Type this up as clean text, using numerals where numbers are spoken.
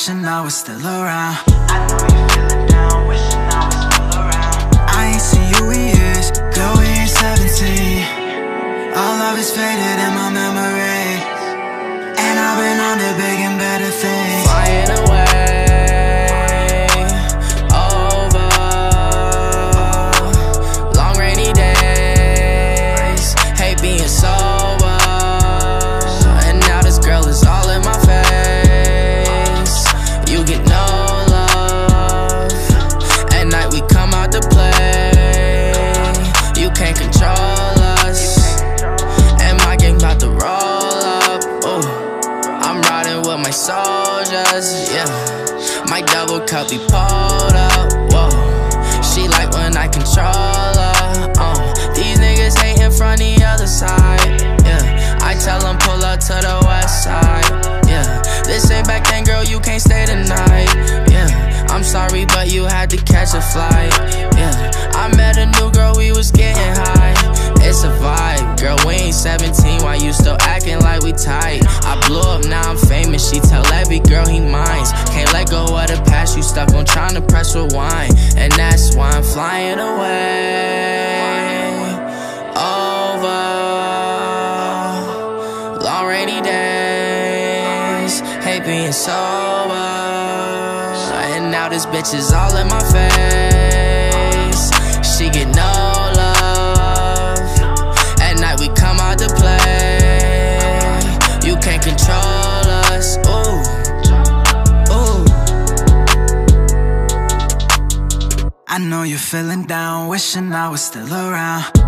wishing I was still around. I know you're feeling down, wishing I was still around. I ain't seen you in years, girl, we ain't 17. All love is faded in my memory, and I've been on to big and better things. Flying away, over long rainy days, hate being sober, and now this girl is all in my face. You get no love, at night we come out to play. You can't control us, and my gang bout to roll up. Ooh, I'm riding with my soldiers, yeah. My double cup be pulled up, whoa. She like when I control her, These niggas hating from the other side, yeah. I tell them pull up to the west side, yeah. This ain't back then, girl, you can't stay tonight, yeah. I'm sorry, but you had to catch a flight, yeah. I met a new girl, we was getting high. It's a vibe, girl, we ain't 17, why you still acting like we tight? I blew up, now I'm famous, she tell every girl he mines. Can't let go of the past, you stuck on trying to press rewind. And that's why I'm flying away, over long rainy days, hate being sober, and now this bitch is all in my face. She get no love, at night we come out to play. You can't control us, ooh, ooh. I know you're feeling down, wishing I was still around.